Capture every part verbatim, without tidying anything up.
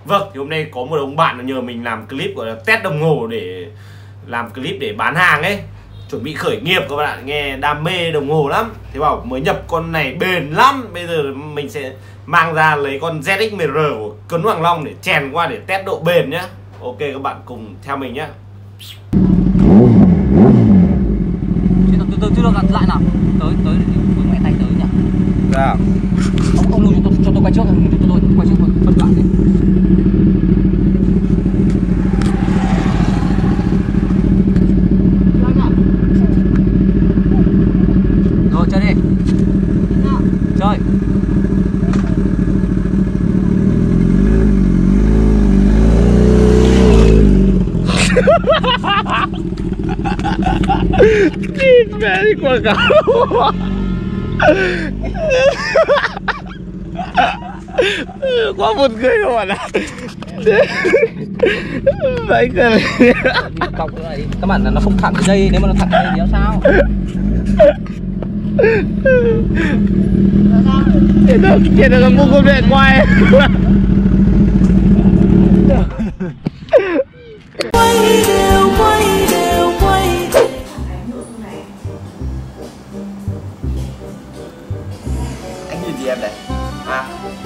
Vâng, thì hôm nay có một ông bạn nhờ mình làm clip gọi là test đồng hồ để làm clip để bán hàng ấy, chuẩn bị khởi nghiệp các bạn, nghe đam mê đồng hồ lắm. Thế bảo mới nhập con này bền lắm. Bây giờ mình sẽ mang ra lấy con Z X M R của Cấn Hoàng Long để chèn qua để test độ bền nhá. Ok các bạn cùng theo mình nhá. Từ từ chưa được lại nào. Tới tới với mẹ tay tới nhỉ. Dạ. Ông ông cho, cho tôi quay trước, cho tôi quay trước phân đoạn đi. Rồi chơi đi. Chơi. Chết mẹ đi quảng cáo. Quá buồn cười các bạn ạ. Vậy cần cọc nữa này đi. Các bạn là nó không thẳng cái dây, nếu mà nó thẳng cái dây thì sao? Chết được, chết được mua con điện quay. Quay đều quay đều quay. Anh nhìn gì em đấy? À.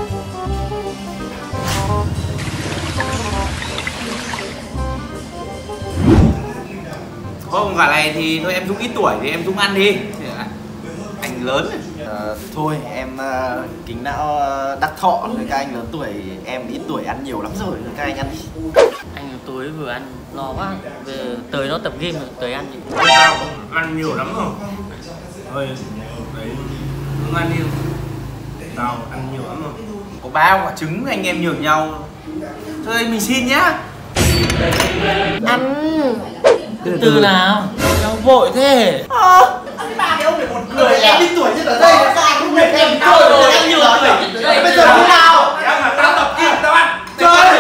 Không, quả này thì thôi em Dũng ít tuổi thì em Dũng ăn đi. Anh lớn rồi. À, thôi em uh, kính não uh, đắc thọ với các anh lớn tuổi, em ít tuổi ăn nhiều lắm rồi, các anh ăn đi. Anh tối vừa ăn no quá, về tới nó tập game rồi tới ăn gì. Tao ăn nhiều lắm rồi. Thôi, đấy, không ăn đi. Tao ăn nhiều lắm rồi. Có ba quả trứng anh em nhường nhau. Thôi mình xin nhá. Ăn từ từ nào, đâu vội thế. Ờ, ăn ba cái ông để buồn cười, em ít tuổi nhất ở đây, các anh không biết em chơi rồi, em nhiều tuổi. Bây giờ thế nào? Em là tao tập gym tao ăn. Chơi.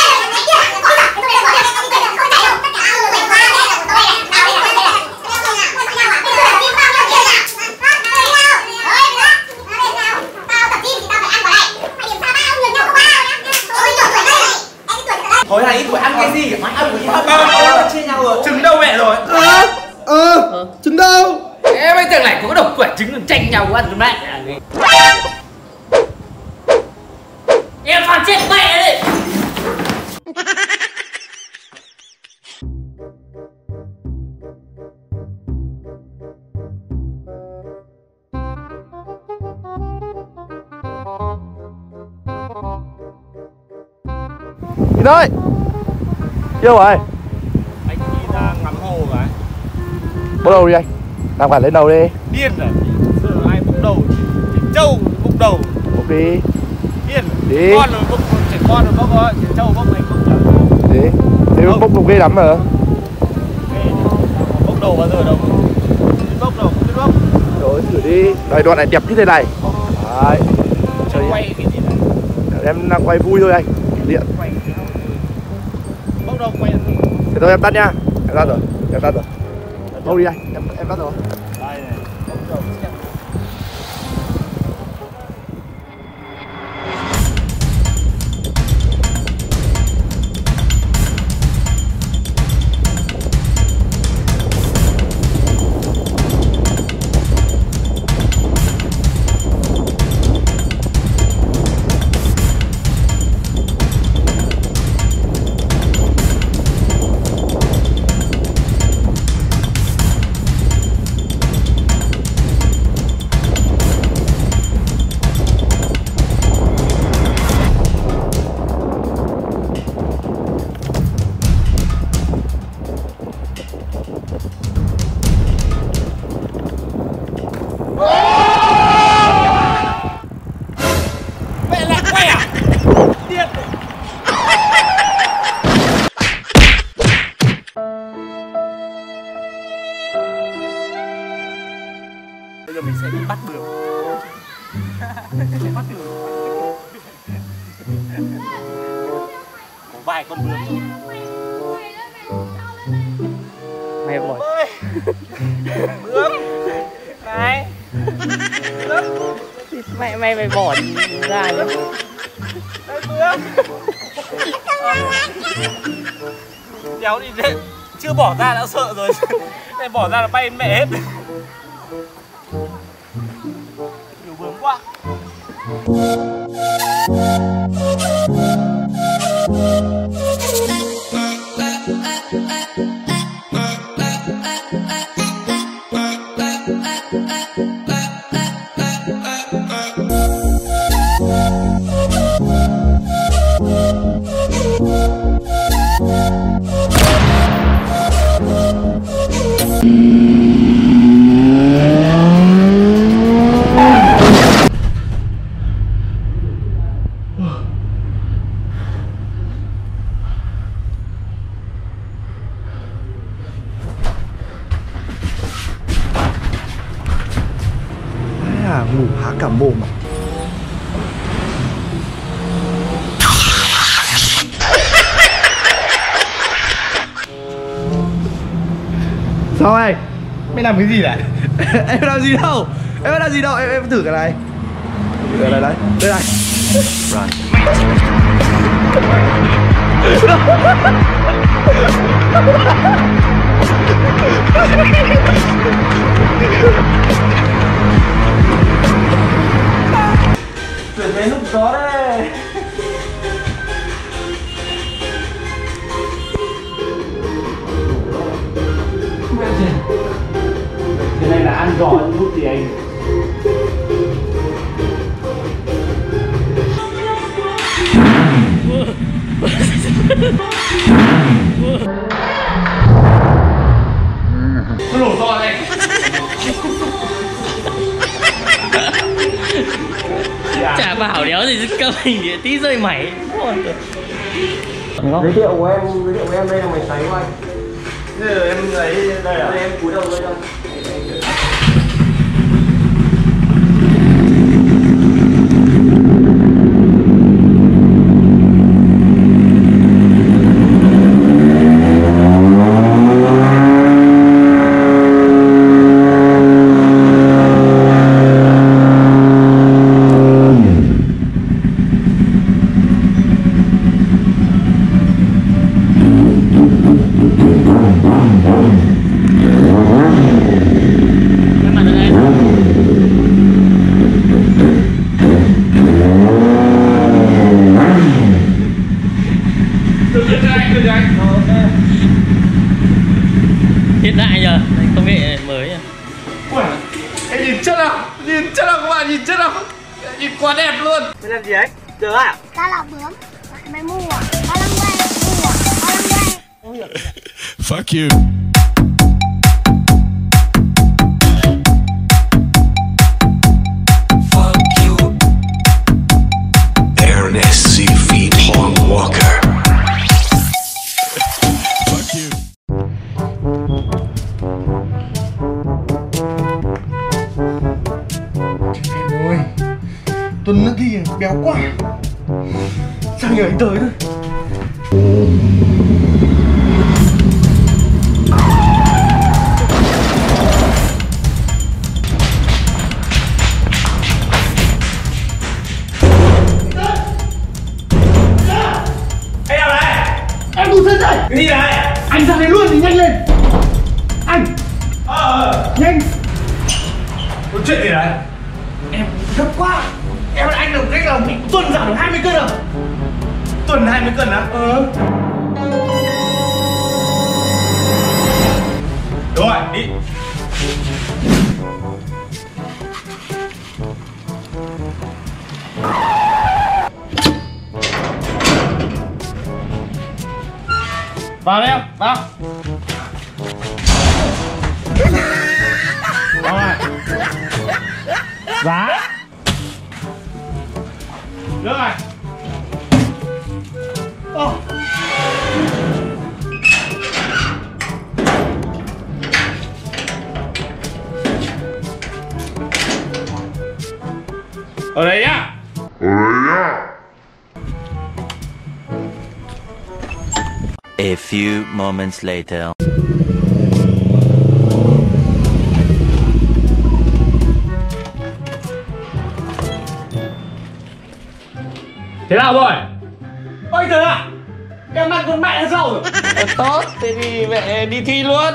Thôi là ít tuổi ăn cái gì? Mày ăn cái gì? Ba chia nhau rồi. Trứng đâu mẹ rồi? Ờ, ờ, trứng đâu? Ê, mấy thằng này có độc quả trứng còn tranh nhau ăn mẹ. Em phản chết mẹ đi. Đi thôi. Chưa rồi. Anh đi ra ngắm hồ cái. Bắt đầu đi anh. Làm cả lên đầu đi. Điên rồi. Giờ ai bốc đầu? Trâu bốc đầu. Bốc đi. Điên. Đi. Con rồi bốc, trẻ con rồi bốc rồi, trẻ trâu bốc anh bốc chả. Đi. Thế bốc bốc ghê lắm mà. Bốc đầu bao giờ đâu. Biết bốc đâu, không biết bốc. Rồi thử đi. Đây đoạn này đẹp như thế này. Đấy. Chơi quay cái gì này? Em đang quay vui thôi anh. Kỷ niệm. Quay bốc đâu quay. Thế thôi em tắt nha. Em tắt rồi. Em tắt rồi. Bốc đi anh. Em em tắt rồi. Đây này. Bốc đầu xem. Bây giờ mình sẽ đi bắt bướm. Sẽ bắt bướm. Có vài con bướm rồi. Mày bỏi. Bướm. Này. Bướm. Mẹ mày mày bỏ ra nhá. Đây bướm. Đéo đi thế. Chưa bỏ ra đã sợ rồi. Này bỏ ra là bay mẹ hết. Nhiều bướm quá. Ngủ há cả mồm à? Sao anh? Mày làm cái gì đấy? Em làm gì đâu? Em làm gì đâu? Em em thử cái này. Đây đây đây. Đây này. Rồi. Chuyển về lúc đó đây. Thế này là ăn giò lúc gì anh? Nó nổ to đây. Chả bảo đéo gì cơ mình thì tí rơi mảy. Giới thiệu của em, giới thiệu của em đây là máy sấy của anh. Bây giờ em lấy đây à? Đây em cúi đầu đây thôi. Hiện đại nhờ, công nghệ mới nhờ. Ui, em nhìn chất nào, nhìn chất nào các bạn, nhìn chất nào. Nhìn quá đẹp luôn. Mày làm gì anh? Chờ à? Tao là bướm. Mày mua à? Tao đang quay. Mua à? Tao đang quay. Fuck you. Fuck you. Ernest C. Paul Walker. Fuck you. Ôi, Tuấn nó thì béo quá. Sao nhờ anh tới thôi. Ê nào này? Em đu thân đây. Cái gì này? Anh ra đây luôn thì nhanh lên. Anh. Ờ Nhanh. có chuyện gì đấy? Em gấp quá. Em anh được cách là mình tuần giảm được hai mươi cân à? Tuần hai mươi cân á? Ờ. Đúng rồi, đi. Vào đây em, vào. Rồi. Giá. Được rồi. Ô. Ở đây nhá. Ở đây nhá. A few moments later. Thế nào rồi? Ôi trời ạ. Em ăn con mẹ dâu rồi. Tốt, thế thì mẹ đi thi luôn.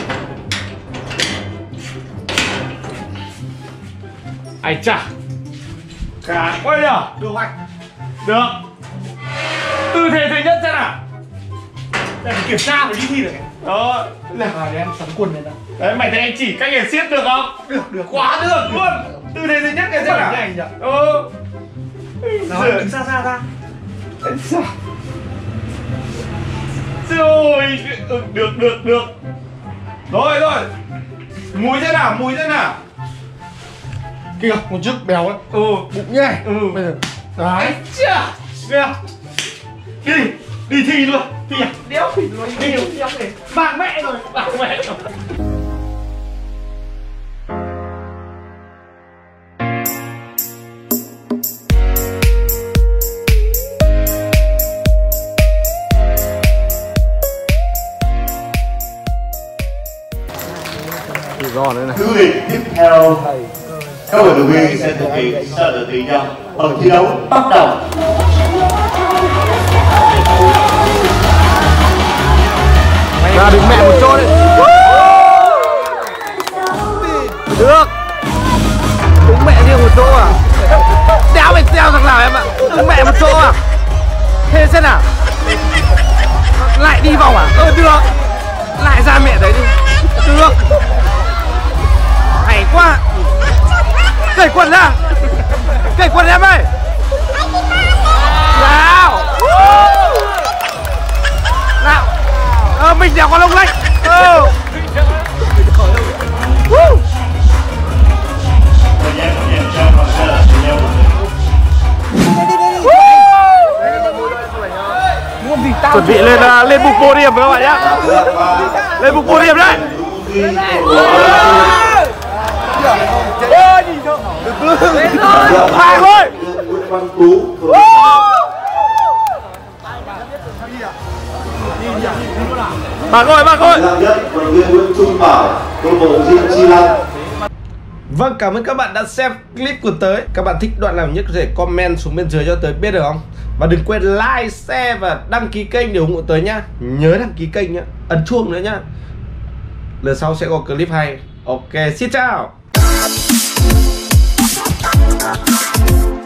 Ai chà, cả quay nhở. Được anh. Được. Tư thế thứ nhất xem nào. Để kiểm tra phải đi thi được. Đó. Là để em sắm quần này nào. Đấy, mày thấy anh chỉ cách để siết được không? Được, được. Quá được luôn. Tư thế thứ nhất cái xem nào. Anh nhỉ? Ừ. Đó, đứng xa xa ra. Sao? Rồi, ừ, được, được, được. Rồi, rồi. Mùi thế nào, mùi thế nào? Kìa, một chiếc béo ấy. Ừ, Bụng nhảy. ừ. Bây giờ. Đấy. Chà, kìa. Đi, đi thi luôn. Thi à? Đéo thịt luôn. Đi, đéo để. Bạc mẹ rồi, bạc mẹ rồi. Quý vị tiếp theo, các vận động viên sẽ thực hiện sơ đồ tự do. Phần thi đấu bắt đầu. Ra đứng mẹ một chỗ đấy. Được. Đứng mẹ riêng một chỗ à? Đéo mày xeo thằng nào em ạ. Đứng mẹ một chỗ à? Thế xem nào. Lại đi vòng à? Ờ được. Lại ra mẹ đấy đi. Được. Hay quá. Cởi quần ra. Cởi quần em ơi. Nào. Nào. Ờ mình đéo có lông lách. Ờ. Chuẩn bị lên uh, lên bục podium với các bạn nhé. Lên bục podium đấy. Hai thôi. Bạn ơi, bạn ơi. Vâng, cảm ơn các bạn đã xem clip của Tới. Các bạn thích đoạn nào nhất có thể comment xuống bên dưới cho Tới biết được không? Và đừng quên like, share và đăng ký kênh để ủng hộ Tới nhá. Nhớ đăng ký kênh nhá, ấn chuông nữa nhá. Lần sau sẽ có clip hay. Ok, xin chào.